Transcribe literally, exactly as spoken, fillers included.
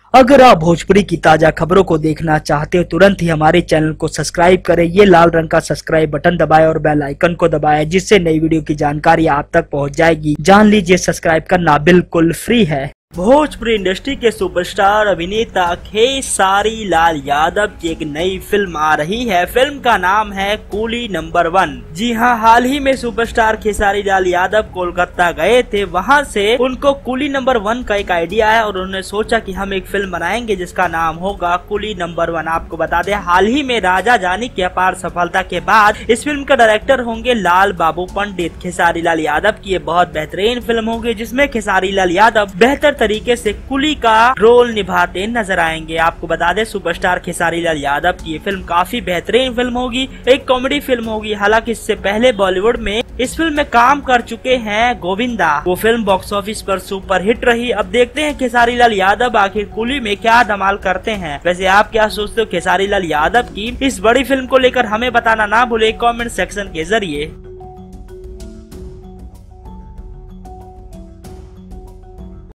अगर आप भोजपुरी की ताजा खबरों को देखना चाहते हो तुरंत ही हमारे चैनल को सब्सक्राइब करें। ये लाल रंग का सब्सक्राइब बटन दबाएं और बेल आइकन को दबाएं, जिससे नई वीडियो की जानकारी आप तक पहुंच जाएगी। जान लीजिए सब्सक्राइब करना बिल्कुल फ्री है। भोजपुरी इंडस्ट्री के सुपरस्टार अभिनेता खेसारी लाल यादव की एक नई फिल्म आ रही है। फिल्म का नाम है कूली नंबर वन। जी हां, हाल ही में सुपरस्टार खेसारी लाल यादव कोलकाता गए थे। वहां से उनको कूली नंबर वन का एक आइडिया है और उन्होंने सोचा कि हम एक फिल्म बनाएंगे जिसका नाम होगा कूली नंबर वन। आपको बता दें, हाल ही में राजा जानी की अपार सफलता के बाद इस फिल्म का डायरेक्टर होंगे लाल बाबू पंडित। खेसारी लाल यादव की ये बहुत बेहतरीन फिल्म होगी जिसमें खेसारी लाल यादव बेहतर तरीके से कुली का रोल निभाते नजर आएंगे। आपको बता दें, सुपरस्टार खेसारी लाल यादव की ये फिल्म काफी बेहतरीन फिल्म होगी, एक कॉमेडी फिल्म होगी। हालांकि इससे पहले बॉलीवुड में इस फिल्म में काम कर चुके हैं गोविंदा। वो फिल्म बॉक्स ऑफिस पर सुपर हिट रही। अब देखते हैं खेसारी लाल यादव आखिर कुली में क्या धमाल करते हैं। वैसे आप क्या सोचते हो खेसारी लाल यादव की इस बड़ी फिल्म को लेकर? हमें बताना ना भूले कमेंट सेक्शन के जरिए।